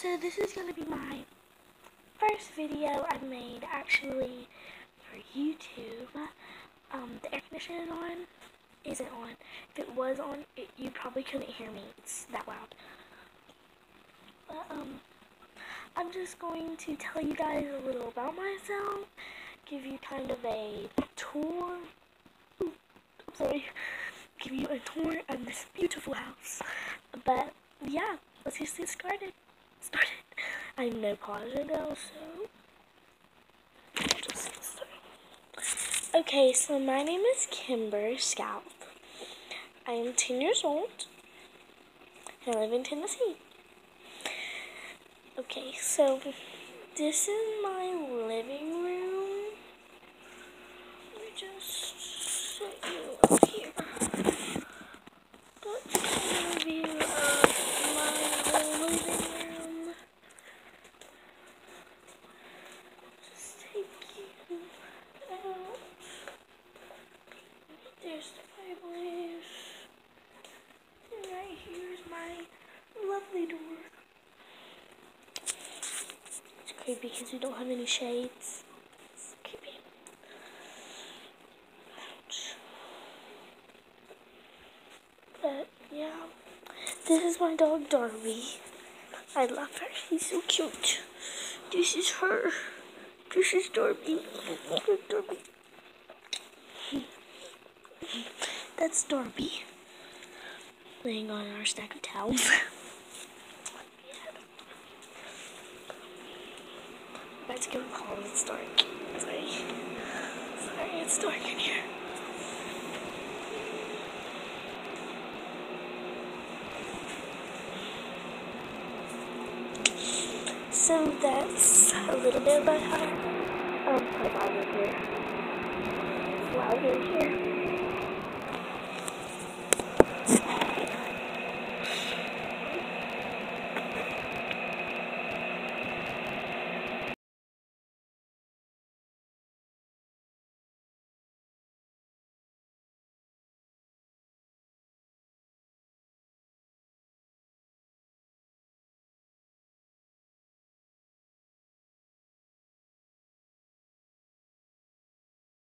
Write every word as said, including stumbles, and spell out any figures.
So this is going to be my first video I made actually for YouTube. Um, the air conditioner is on, isn't on. If it was on, it, you probably couldn't hear me. It's that loud. But um, I'm just going to tell you guys a little about myself, give you kind of a tour. Ooh, I'm sorry. Give you a tour of this beautiful house. But yeah, let's just get started. Started. I'm no positive though, so I'll just get started. Okay, so my name is Kimber Scout. I am ten years old and I live in Tennessee. Okay, so this is my living room. Let me just set you up here. That's kind of a view of my living room. Just take you out. There's the fireplace. And right here's my lovely door. It's creepy because we don't have any shades. It's creepy. Ouch. But yeah, this is my dog Darby. I love her. She's so cute. This is her. This is Darby. Darby. That's Darby. Laying on our stack of towels. Let's go home. It's dark. Sorry. Sorry, it's dark in here. So that's a little bit about how um, I live here. It's loud in here.